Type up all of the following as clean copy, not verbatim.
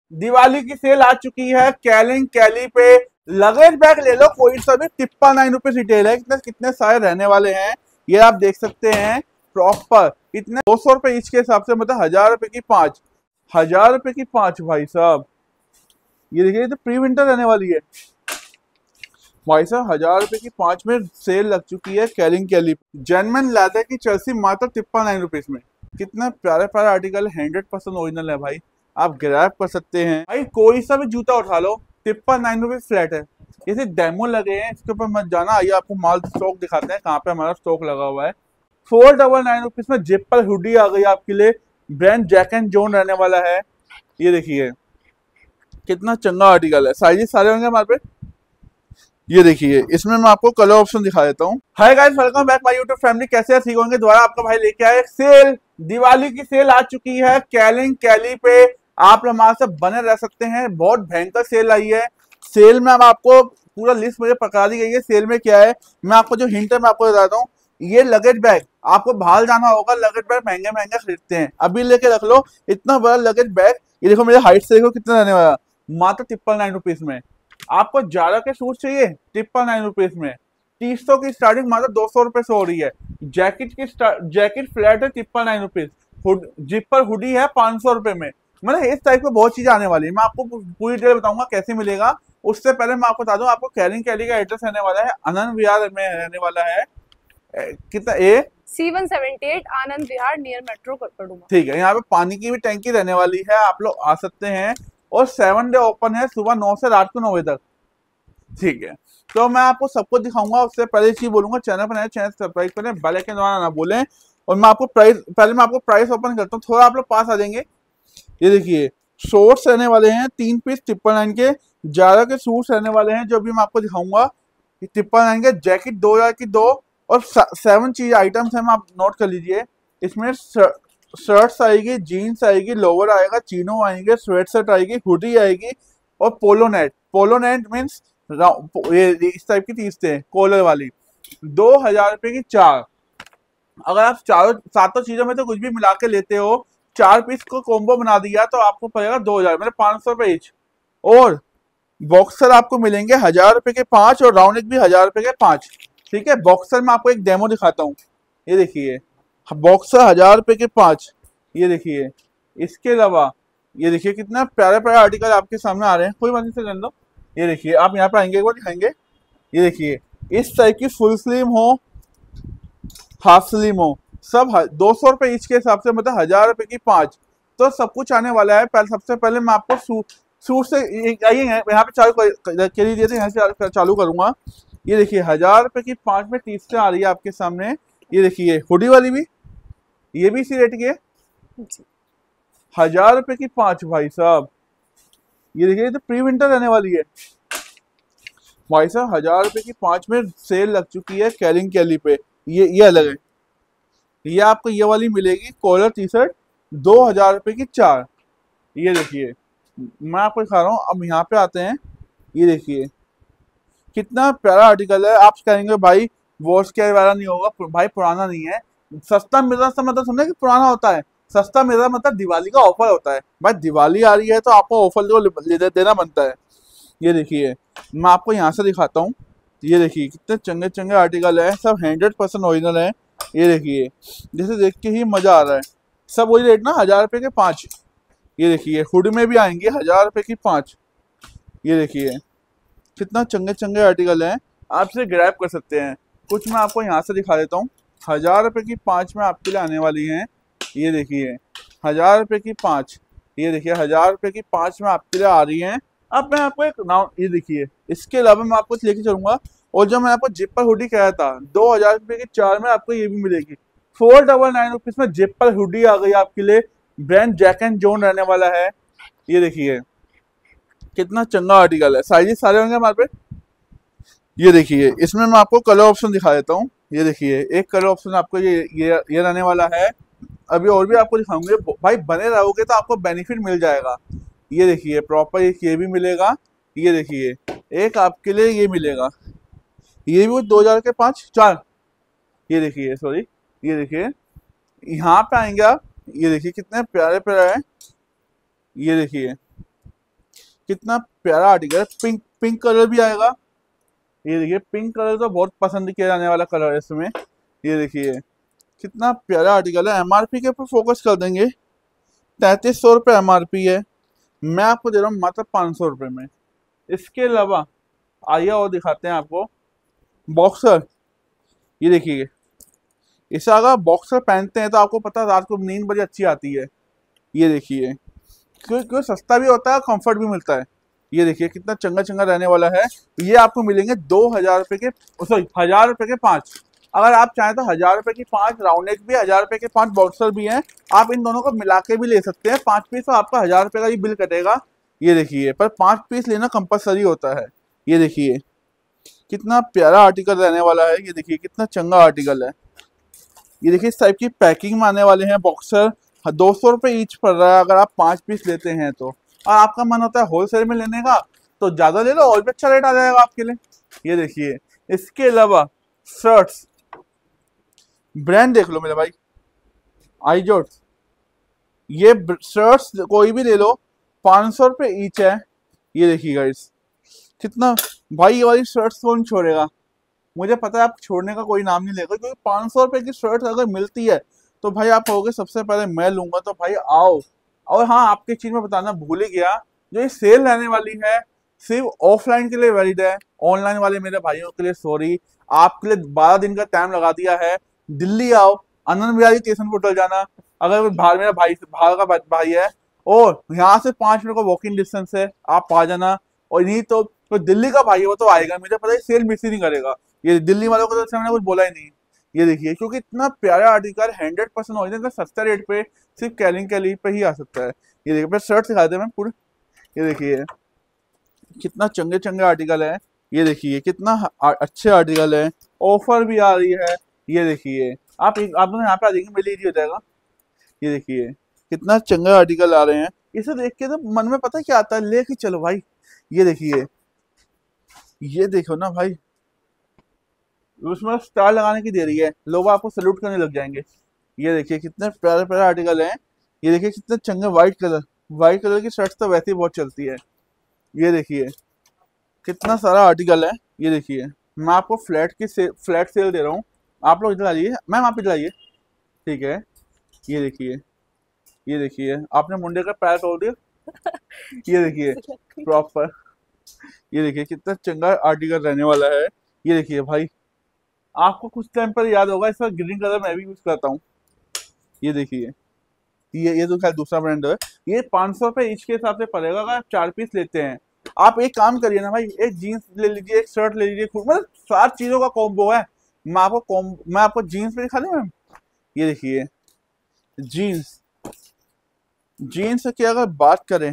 दिवाली की सेल आ चुकी है कैलिंग कैली पे। लगेज बैग ले लो कोई सा भी, 9.9 रुपीज रिटेल है। कितने कितने सारे रहने वाले हैं ये आप देख सकते हैं। प्रॉपर इतने 200 रुपए ईच के हिसाब से, मतलब 1000 रुपए की 5, 1000 रुपए की 5 भाई साहब। ये देखिए, ये तो प्री विंटर रहने वाली है भाई साहब। 1000 रुपए की 5 में सेल लग चुकी है कैलिंग कैली। जेनमन लेदर की जर्सी मात्र 9.9 रुपीज में। कितना प्यारा प्यारा आर्टिकल, 100% ओरिजिनल है भाई। आप ग्रैब कर सकते हैं भाई, कोई सा भी जूता उठा लो, 9.9 रुपीज फ्लैट है। जैसे डेमो लगे हैं, इसके ऊपर मत जाना, आइए आपको माल स्टॉक दिखाते हैं कहाँ पे हमारा स्टॉक लगा हुआ है। 499 रुपीज में जिपर हुडी आ गई आपके लिए। ब्रांड जैक एंड जोन रहने वाला है। ये देखिए कितना चंगा आर्टिकल है, साइजेस सारे होंगे हमारे पे। ये देखिए, इसमें मैं आपको कलर ऑप्शन दिखा देता हूँ। Hi guys, welcome back my YouTube family. कैसे हैं? ठीक होंगे। दोबारा आपका भाई लेके आए सेल, दिवाली की सेल आ चुकी है कैलिंग कैली पे। आप हमारे साथ बने रह सकते हैं, बहुत भयंकर सेल आई है। सेल में अब आपको पूरा लिस्ट मुझे पकड़ा दी गई है। सेल में क्या है, मैं आपको जो हिंट है मैं आपको बताता हूँ। ये लगेज बैग, आपको बाहर जाना होगा, लगेज बैग महंगे महंगे खरीदते हैं, अभी लेके रख लो इतना बड़ा लगेज बैग। ये देखो मेरे हाइट से देखो कितना रहने वाला, मात्र 999 रुपीज में। आपको जारा के सूट चाहिए 999 रुपीज में। 300 की स्टार्टिंग मात्र 200 रुपए से हो रही है। जैकेट की जैकेट फ्लैट है 999 रुपीज। जिपर हुडी है 500 रुपए में। मतलब इस टाइप की बहुत चीजें आने वाली है। मैं आपको पूरी डिटेल बताऊंगा कैसे मिलेगा। उससे पहले मैं आपको बता दूं, आपको कैलिंग कैली का एड्रेस रहने वाला है, आनंद विहार में रहने वाला है। कितना ए C178 Anand Vihar near metro करकड़ूमा। ठीक है। यहाँ पे पानी की भी टैंकी रहने वाली है, आप लोग आ सकते हैं। और 7 डे ओपन है, सुबह 9 से रात को 9 बजे तक। ठीक है, तो मैं आपको सब कुछ दिखाऊंगा। उससे पहले चीज बोलूंगा, चैनल पर नए चैनल सब्सक्राइब करें, बेल आइकन दबाना ना भूलें। और मैं आपको प्राइस ओपन करता हूँ, थोड़ा आप लोग पास आ जाएंगे। ये देखिए, शॉर्ट्स रहने वाले हैं 3 पीस 999 के। जारा के सूट्स रहने वाले हैं जो भी मैं आपको दिखाऊंगा। 999 के जैकेट 2000 की 2 और 7 चीज आइटम्स हैं, आप नोट कर लीजिए। इसमें शर्ट्स आएगी, जीन्स आएगी, लोअर आएगा, चीनो आएंगे, स्वेट शर्ट आएगी, हुडी आएगी और polo net. Polo net means ये इस टाइप की चीज थे कॉलर वाली। 2000 रुपए की 4। अगर आप चारों सातों चीजों में तो कुछ भी मिला के लेते हो, 4 पीस को कॉम्बो बना दिया तो आपको पड़ेगा 2000, मतलब 500 रुपए ईच। और बॉक्सर आपको मिलेंगे 1000 रुपए के 5 और राउंड नेक भी 1000 रुपए के 5। ठीक है, बॉक्सर में आपको एक डेमो दिखाता हूँ। ये देखिए, बॉक्सर 1000 रुपए के 5। ये देखिए, इसके अलावा ये देखिए कितना प्यारे प्यारे आर्टिकल आपके सामने आ रहे हैं। कोई बात नहीं से कर लो। ये देखिए, आप यहाँ पे आएंगे एक बार दिखाएंगे। ये देखिए, इस टाइप की फुल स्लीव हो, हाफ स्लीव हो, सब 200 रुपए ईच के हिसाब से, मतलब 1000 रुपए की 5। तो सब कुछ आने वाला है। सबसे पहले मैं आपको सूट से आइए यहाँ पे चालू कर लीजिए, तो यहाँ से चालू करूंगा। ये देखिए, 1000 रुपए की 5 में 30 से आ रही है आपके सामने। ये देखिए, हुडी वाली भी, ये भी इसी रेट की है, 1000 रुपए की 5 भाई साहब। ये देखिए, ये तो प्री विंटर रहने वाली है भाई साहब। 1000 रुपए की 5 में सेल लग चुकी है कैलिंग कैली पे। ये अलग है। ये आपको ये वाली मिलेगी कॉलर टी शर्ट, 2000 रुपए की 4। ये देखिए, मैं आपको दिखा रहा हूँ। अब यहाँ पे आते हैं। ये देखिए कितना प्यारा आर्टिकल है। आप कहेंगे भाई वॉश केयर वाला नहीं होगा, भाई पुराना नहीं है। सस्ता मिल रहा मतलब समझे कि पुराना होता है। सस्ता मिल रहा मतलब दिवाली का ऑफर होता है भाई। दिवाली आ रही है तो आपको ऑफर को देना बनता है। ये देखिए, मैं आपको यहाँ से दिखाता हूँ। ये देखिए कितने चंगे चंगे आर्टिकल है, सब 100% ओरिजिनल है। ये देखिए, जैसे देख के ही मजा आ रहा है। सब वही रेट ना, 1000 रुपए के 5। ये देखिए, हुड में भी आएंगे 1000 रुपए की 5। ये देखिए कितना चंगे चंगे आर्टिकल हैं, आप इसे ग्रैब कर सकते हैं। कुछ मैं आपको यहाँ से दिखा देता हूँ। 1000 रुपए की 5 में आपके लिए आने वाली हैं। ये देखिए, 1000 रुपए की 5। ये देखिए, 1000 रुपए की 5 में आपके लिए आ रही हैं। अब मैं आपको एक नाम, ये देखिए, इसके अलावा मैं आपको लेके चलूंगा। और जो मैं आपको जिपर हुडी कहा था, 2000 रुपए की 4 में आपको ये भी मिलेगी। 499 रुपीज में जिपर हुडी आ गई आपके लिए। ब्रांड जैक एंड जोन रहने वाला है। ये देखिए कितना चंगा आर्टिकल है, साइजेस सारे होंगे हमारे पे। ये देखिए, इसमें मैं आपको कलर ऑप्शन दिखा देता हूँ। ये देखिए, एक कलर ऑप्शन आपको ये रहने वाला है। अभी और भी आपको दिखाऊंगे भाई, बने रहोगे तो आपको बेनिफिट मिल जाएगा। ये देखिए, प्रॉपर एक ये भी मिलेगा। ये देखिए, एक आपके लिए ये मिलेगा, ये भी 2000 के 5 4। ये देखिए, सॉरी, ये देखिए, यहाँ पे आएंगे आप। ये देखिए कितने प्यारे प्यारे हैं। ये देखिए, कितना प्यारा आर्टिकल है। पिंक पिंक कलर भी आएगा। ये देखिए पिंक कलर तो बहुत पसंद किया जाने वाला कलर है इसमें। ये देखिए कितना प्यारा आर्टिकल है। एमआरपी के ऊपर फोकस कर देंगे। 3300 रुपये एमआरपी है, मैं आपको दे रहा हूँ मात्र 500 रुपये में। इसके अलावा आइए और दिखाते हैं आपको बॉक्सर। ये देखिए इसे अगर बॉक्सर पहनते हैं तो आपको पता है रात को नींद बड़ी अच्छी आती है। ये देखिए क्यों सस्ता भी होता है, कंफर्ट भी मिलता है। ये देखिए कितना चंगा चंगा रहने वाला है। ये आपको मिलेंगे 2000 रुपये के, सॉरी 1000 रुपये के 5। अगर आप चाहें तो 1000 रुपये की 5 राउंड नेक भी, 1000 रुपये के 5 बॉक्सर भी हैं। आप इन दोनों को मिला के भी ले सकते हैं। 5 पीस तो आपका 1000 रुपये का ही बिल कटेगा। ये देखिए पर 5 पीस लेना कंपलसरी होता है। ये देखिए कितना प्यारा आर्टिकल रहने वाला है। ये देखिए कितना चंगा आर्टिकल है। ये देखिए इस टाइप की पैकिंग में आने वाले हैं बॉक्सर। 200 रुपये ईच पड़ रहा है अगर आप 5 पीस लेते हैं तो। और आपका मन होता है होलसेल में लेने का तो ज्यादा ले लो, और भी अच्छा रेट आ जाएगा आपके लिए। ये देखिए इसके अलावा शर्ट्स, ब्रांड देख लो मेरे भाई, आईजोट्स। ये शर्ट्स कोई भी ले लो, 500 रुपये ईच है। ये देखिए गाइस कितना, भाई ये वाली शर्ट्स कौन छोड़ेगा। मुझे पता है आप छोड़ने का कोई नाम नहीं लेगा, क्योंकि 500 रुपये की शर्ट अगर मिलती है तो भाई आप कहोगे सबसे पहले मैं लूंगा, तो भाई आओ। और हाँ आपकी चीज में बताना भूल ही गया, जो ये सेल रहने वाली है सिर्फ ऑफलाइन के लिए वैलिड है। ऑनलाइन वाले मेरे भाइयों के लिए सॉरी, आपके लिए 12 दिन का टाइम लगा दिया है। दिल्ली आओ, आनंद विहार स्टेशन पर उतर जाना। अगर बाहर मेरा भाई बाहर का भाई है और यहाँ से 5 मिनट का वॉकिंग डिस्टेंस है, आप आ जाना। और नहीं तो दिल्ली का भाई है वो तो आएगा, मुझे पता है सेल मिस ही नहीं करेगा। ये दिल्ली वालों को तो मैंने कुछ बोला ही नहीं। ये देखिए क्योंकि इतना प्यारा आर्टिकल 100% ओरिजिनल सस्ता रेट पे सिर्फ कैली पे ही आ सकता है। ये देखिए शर्ट दिखा दे मैं पूरे। ये देखिए कितना चंगे चंगे आर्टिकल है। ये देखिए कितना अच्छे आर्टिकल है, ऑफर भी आ रही है। ये देखिए आप लोग यहाँ पे आ जाएंगे मिल ही हो जाएगा। ये देखिए कितना चंगा आर्टिकल आ रहे हैं। इसे देख के तो मन में पता क्या आता है, लेके चलो भाई। ये देखिए, ये देखो ना भाई, उसमें स्टार लगाने की दे रही है, लोग आपको सैल्यूट करने लग जाएंगे। ये देखिए कितने प्यारे प्यारे आर्टिकल हैं। ये देखिए कितने चंगे व्हाइट कलर की शर्ट्स तो वैसे ही बहुत चलती है। ये देखिए कितना सारा आर्टिकल है। ये देखिए मैं आपको फ्लैट सेल दे रहा हूँ, आप लोग इधर आइए, मैम आप इधर आइए, ठीक है। ये देखिए आपने मुंडे का पैर तोड़ दिया। ये देखिए प्रॉपर। ये देखिए कितना चंगा आर्टिकल रहने वाला है। ये देखिए भाई आपको कुछ टाइम पर याद होगा, इसका ग्रीन कलर मैं भी यूज करता हूँ। ये देखिए ये तो खैर दूसरा ब्रांड है। ये 500 रुपये ईच के हिसाब से पड़ेगा अगर आप 4 पीस लेते हैं। आप एक काम करिए ना भाई, एक जीन्स ले लीजिए, एक शर्ट ले लीजिए, मतलब 7 चीजों का कॉम्बो है। मैं आपको जीन्स पे दिखा दूं मैम। ये देखिए जीन्स की अगर बात करें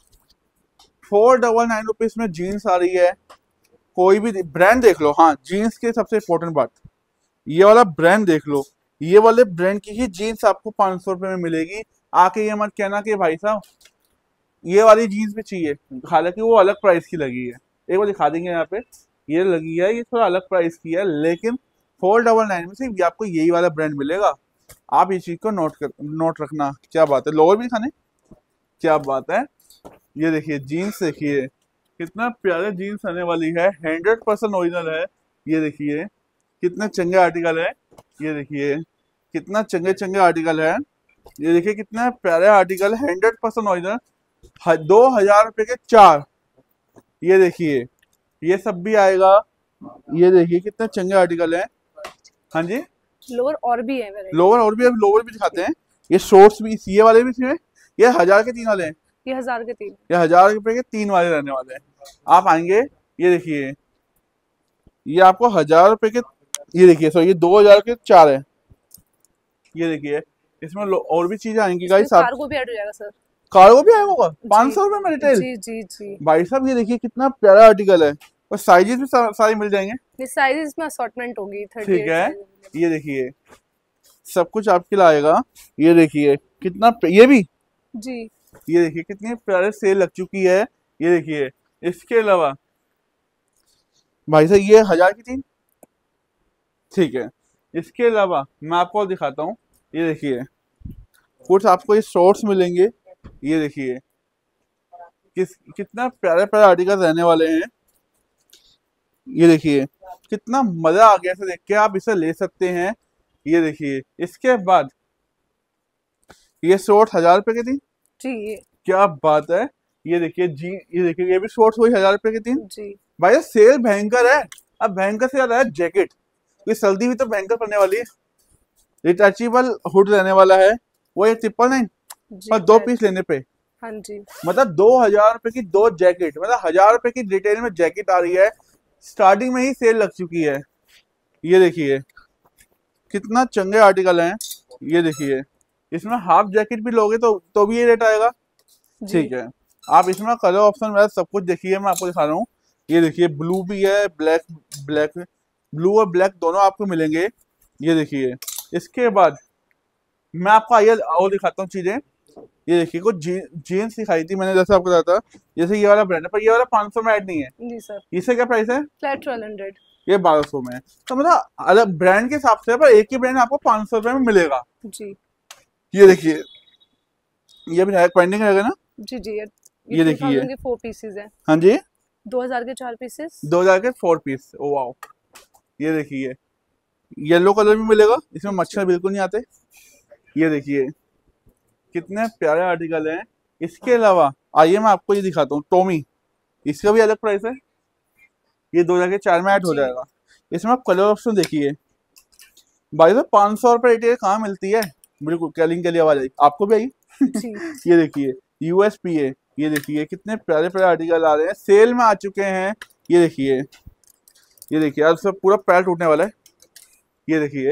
499 रुपीज में जीन्स आ रही है। कोई भी ब्रांड देख लो। हाँ जीन्स की सबसे इंपॉर्टेंट बात, ये वाला ब्रांड देख लो, ये वाले ब्रांड की ही जीन्स आपको 500 रुपये में मिलेगी। आके ये मत कहना कि भाई साहब ये वाली जीन्स भी चाहिए, हालांकि वो अलग प्राइस की लगी है। एक बार दिखा देंगे यहाँ पे, ये लगी है, ये थोड़ा अलग प्राइस की है, लेकिन 499 में सिर्फ आपको यही वाला ब्रांड मिलेगा। आप इस चीज को नोट रखना। क्या बात है, लोअर भी दिखाने, क्या बात है। ये देखिए जीन्स, देखिए कितना प्यारे जीन्स आने वाली है, 100% ओरिजिनल है। ये देखिए कितने चंगे आर्टिकल है। ये देखिए कितना चंगे चंगे आर्टिकल है। ये देखिए कितने प्यारे आर्टिकल, 100% ओरिजिनल, 2000 रुपये के 4। ये देखिए ये सब भी आएगा। ये देखिए कितने चंगे आर्टिकल है। हाँ जी लोअर और भी है variety। लोअर भी दिखाते हैं। ये शॉर्ट्स भी, ये वाले भी इसमें, ये 1000 के 3 वाले हैं। ये 1000 के 3। ये 1000 रुपये के 3 वाले रहने वाले हैं। आप आएंगे, ये देखिए ये आपको 1000 रुपये के, ये देखिए सो ये 2000 के 4 है। ये देखिए इसमें और भी चीजें आएंगी गाइस। कार्गो भी ऐड हो जाएगा सर। कार्गो भी आएगा 500 रुपये में रिटेल। जी जी जी भाई साहब ये देखिए कितना प्यारा आर्टिकल है, और साइजेस भी सारे मिल जाएंगे। ये साइजेस में असॉर्टमेंट होगी 38 ठीक है। size। ये देखिए सब कुछ आपके लिए आएगा। ये देखिए कितना ये भी, जी ये देखिए कितनी प्यारे सेल लग चुकी है। ये देखिए इसके अलावा भाई साहब ये 1000 की 3, ठीक है। इसके अलावा मैं आपको और दिखाता हूँ। ये देखिए कुछ आपको ये शॉर्ट्स मिलेंगे। ये देखिए कितना प्यारे प्यारे आर्टिकल रहने वाले हैं। ये देखिए कितना मजा आ गया इसे देख के, आप इसे ले सकते हैं। ये देखिए इसके बाद ये शॉर्ट 1000 रुपए की थी। जी क्या बात है। ये देखिए जी, ये देखिए ये भी शॉर्ट्स वही 1000 रुपए की थी। जी भाई ये सेल भयंकर है। अब भयंकर से ज्यादा है जैकेट, ये सर्दी भी तो भयंकर पड़ने वाली है। रिटैचेबल हुड रहने वाला है, वो ये 999 जी और 2 पैच। पीस लेने पे। हाँ जी मतलब 2000 रुपए की 2 जैकेट, मतलब 1000 रुपए की रिटेल में जैकेट आ रही है। स्टार्टिंग में ही सेल लग चुकी है। ये देखिए कितना चंगे आर्टिकल हैं। ये देखिए इसमें हाफ जैकेट भी लोगे तो भी ये रेट आएगा। जी ठीक है, आप इसमें कलर ऑप्शन वगैरह सब कुछ देखिए, मैं आपको दिखा रहा हूँ। ये देखिए ब्लू भी है, ब्लैक ब्लैक ब्लू और ब्लैक दोनों आपको मिलेंगे। ये देखिए इसके बाद मैं आपको आइए और दिखाता हूँ चीजें। ये देखिए कुछ जीन्स दिखाई थी मैंने, जैसे आपको बताया था। जैसे ये वाला ब्रांड है, पर ये वाला 500 में ऐड नहीं है। जी सर, इससे क्या प्राइस है? फ्लैट 1200। ये 1200 में है। तो मतलब अलग ब्रांड के हिसाब से है, पर एक ही ब्रांड आपको 500 रुपए में मिलेगा। जी ये देखिए ये भी पेंडिंग रहेगा ना। जी जी ये देखिए 2000 के 4 पीसेस हैं। हाँ जी 2000 के 4 पीसेस। 2000 के 4 पीस। Oh wow. ये देखिए येलो कलर भी मिलेगा, इसमें मच्छर बिल्कुल नहीं आते। ये देखिए कितने प्यारे आर्टिकल हैं। इसके अलावा आइए मैं आपको ये दिखाता हूँ टॉमी, इसका भी अलग प्राइस है। ये 2000 के 4 में ऐड हो जी जाएगा। इसमें आप कलर ऑप्शन देखिए। भाई साहब 500 रुपए रिटेल कहाँ मिलती है। बिल्कुल कैलिंग के लिए आवाज आई, आपको भी आई। जी ये देखिए यूएसपीए, ये देखिए कितने प्यारे प्यारे आर्टिकल आ रहे हैं, सेल में आ चुके हैं। ये देखिए, ये देखिए यार सब पूरा पैर टूटने वाला है। ये देखिए,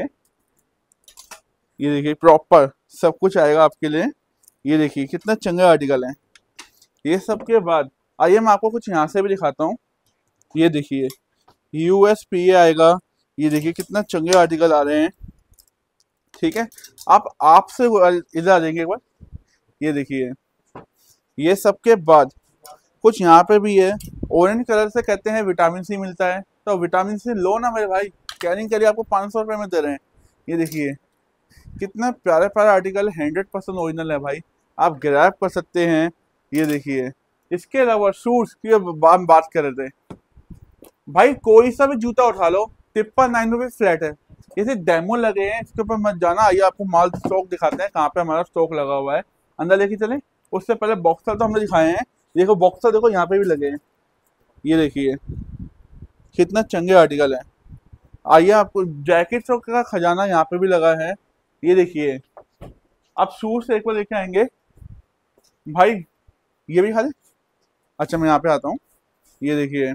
ये देखिए प्रॉपर सब कुछ आएगा आपके लिए। ये देखिए कितना चंगे आर्टिकल हैं। ये सब के बाद आइए मैं आपको कुछ यहाँ से भी दिखाता हूँ। ये देखिए यूएसपीए आएगा। ये देखिए कितना चंगे आर्टिकल आ रहे हैं। ठीक है, आप आपसे इधर आ जाएंगे एक बार। ये देखिए ये सब के बाद कुछ यहाँ पे भी है। ऑरेंज कलर से कहते हैं विटामिन सी मिलता है, तो विटामिन सी लो ना मेरे भाई, कैरिंग के लिए आपको 500 रुपए में दे रहे हैं। ये देखिए कितना प्यारा प्यारा आर्टिकल, 100% ओरिजिनल है भाई, आप ग्रैब कर सकते हैं। ये देखिए इसके अलावा शूज की हम बात कर रहे थे भाई, कोई सा भी जूता उठा लो 999 फ्लैट है। जैसे डेमो लगे हैं, इसके ऊपर मत जाना। आइए आपको माल स्टॉक दिखाते हैं कहाँ पे हमारा स्टॉक लगा हुआ है, अंदर लेके चले। उससे पहले बॉक्सर तो हमने दिखाए हैं, देखो बॉक्सर देखो यहाँ पे भी लगे हैं। ये देखिए कितना चंगे आर्टिकल है। आइए आपको जैकेट का खजाना यहाँ पे भी लगा है। ये देखिए आप शूज से एक बार लेके आएंगे भाई, ये भी खाली। अच्छा मैं यहाँ पे आता हूँ। ये देखिए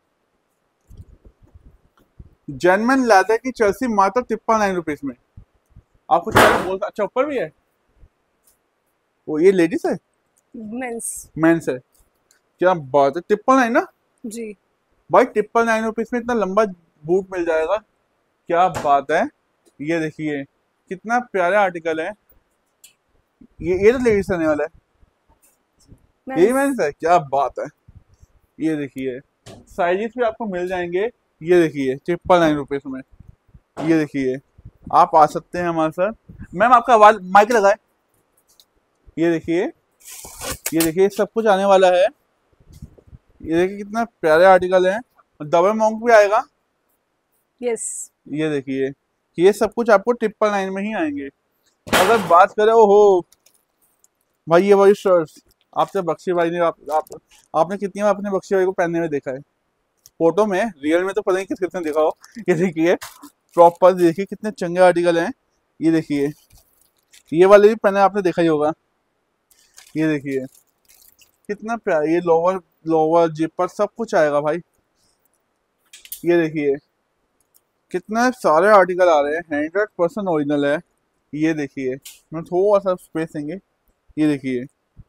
जेनमैन लेदर की जर्सी मात्र 999 रुपीज में। आपको क्या बोल, अच्छा ऊपर भी है। वो ये लेडीज है, मेंस। मेंस है। क्या बात है, 999 ना जी भाई, 999 रुपीज में इतना लंबा बूट मिल जाएगा। क्या बात है। ये देखिए कितना प्यारा आर्टिकल है। ये तो लेडीज रहने वाला है, यही मेंस। मेंस है। क्या बात है। ये देखिए साइजेस भी आपको मिल जाएंगे। ये देखिए 999 रुपीज में। ये देखिए आप आ सकते हैं हमारे साथ। मैम आपका आवाज माइक लगाए। ये देखिए, ये देखिए सब कुछ आने वाला है। ये देखिए कितना प्यारे आर्टिकल है। डबल मॉन्क भी आएगा। यस ये देखिए ये सब कुछ आपको 999 में ही आएंगे। अगर बात करें, ओहो भाई ये वही शर्ट्स आपसे बख्शी भाई ने आपने कितनी बार अपने बख्शी भाई को पहनने में देखा है, फोटो में, रियल में तो पता नहीं किस किसने देखा हो। ये देखिए प्रॉपर, देखिए कितने चंगे आर्टिकल हैं। ये देखिए ये वाले भी पहने आपने देखा ही होगा। ये देखिए कितना प्यारा, ये लोअर लोअर जिपर सब कुछ आएगा भाई। ये देखिए कितने सारे आर्टिकल आ रहे हैं, 100% ओरिजिनल है। ये देखिए मैं थोड़ा सा स्पेस देंगे। ये देखिए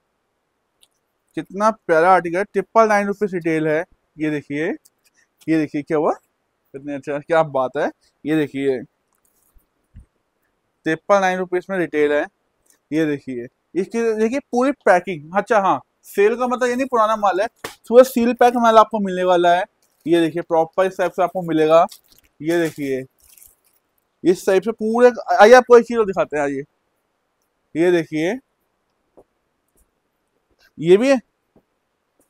कितना प्यारा आर्टिकल है, 999 रुपीज रिटेल है। ये देखिए, ये देखिए क्या हुआ, कितने अच्छा, क्या बात है। ये देखिए 999 रुपीज में रिटेल है। ये देखिए इसकी देखिए पूरी पैकिंग। अच्छा हाँ, सेल का मतलब ये नहीं पुराना माल है, पूरा सील पैक माल आपको मिलने वाला है। ये देखिए प्रॉपर इस टाइप से आपको मिलेगा। ये देखिए इस टाइप से पूरे। आइए आपको एक चीज और दिखाते हैं, आइए। ये देखिए ये भी है,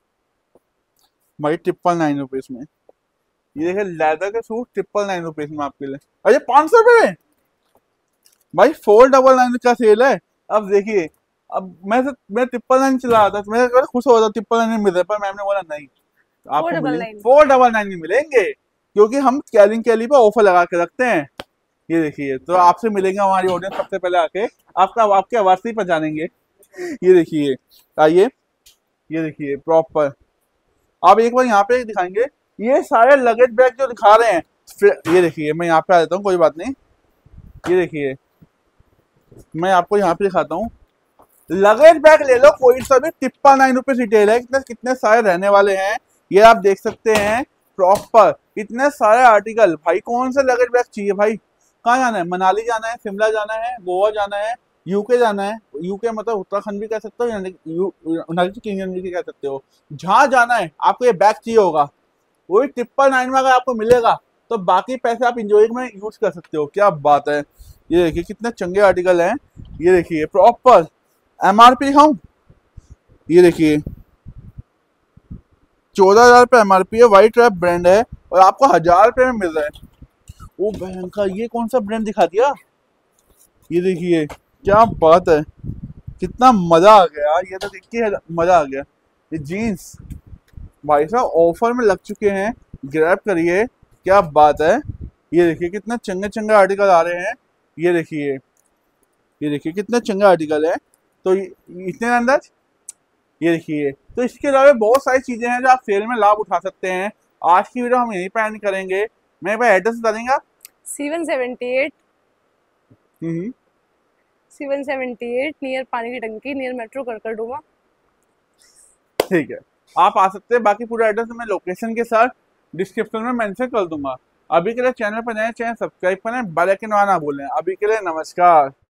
भाई 999 में। ये देखिए लेदर के सूट 999 में आपके लिए। अरे 500 रुपये में भाई 499 का सेल है। अब देखिए, अब मैं 999 चला रहा था तो मैं खुश हो रहा था 999 मिल रहा है, पर मैम ने बोला नहीं आपको मिलेंगे 499। 499 में मिलेंगे, क्योंकि हम कैलिंग कैली पे ऑफर लगा के रखते हैं। ये देखिए, तो आपसे मिलेंगे हमारी ऑडियंस सबसे पहले आके, आपके आवाज से ही पहचानेंगे। ये देखिए, आइए, ये देखिए प्रॉपर। आप एक बार यहाँ पे दिखाएंगे, ये सारे लगेज बैग जो दिखा रहे हैं, ये देखिए मैं यहाँ पे आ जाता हूँ, कोई बात नहीं। ये देखिए मैं आपको यहाँ पे दिखाता हूँ, लगेज बैग ले लो कोई सा भी, 999 रिटेल है। कितने कितने सारे रहने वाले हैं ये आप देख सकते हैं प्रॉपर। इतने सारे आर्टिकल, भाई कौन से लगेज बैग चाहिए भाई। कहाँ जाना है, मनाली जाना है, शिमला जाना है, गोवा जाना है, यूके जाना है, यूके मतलब उत्तराखंड भी कह सकते हो, यूनाइटेड किंगडम भी कह सकते हो। जहाँ जाना है आपको ये बैग चाहिए होगा, वही 999 में अगर आपको मिलेगा तो बाकी पैसे आप इंजॉय में यूज कर सकते हो। क्या बात है। ये देखिए कितने चंगे आर्टिकल हैं। ये देखिए प्रॉपर एमआरपी दिखाऊं, ये देखिए 14,000 एमआरपी है, वाइट रैप ब्रांड है और आपको 1,000 में मिल रहा है। ओ बहन का, ये कौन सा ब्रांड दिखा दिया। ये देखिए क्या बात है, कितना मजा आ गया, ये तो देख के मजा आ गया। ये जीन्स भाई साहब ऑफर में लग चुके हैं, ग्रैब करिए। क्या बात है। ये देखिए कितने चंगे चंगे आर्टिकल आ रहे हैं। ये देखिए, ये देखिए कितने चंगे आर्टिकल है। तो इतने अंदर ये देखिए, तो इसके अलावा बहुत सारी चीजें हैं जो आप सेल में लाभ उठा सकते हैं। आज की वीडियो हम यहीं पे एंड करेंगे। मैं भाई एड्रेस बता देंगे आप। 778 हम्म 778 नियर पानी की टंकी, नियर मेट्रो करकरडुमा। ठीक है, आप आ सकते हैं। बाकी पूरा एड्रेस मैं लोकेशन के साथ डिस्क्रिप्शन में मेंशन कर दूंगा। अभी के लिए चैनल पर नए, चैनल सब्सक्राइब करें, बेल आइकन दबाना ना भूलें। अभी के लिए नमस्कार।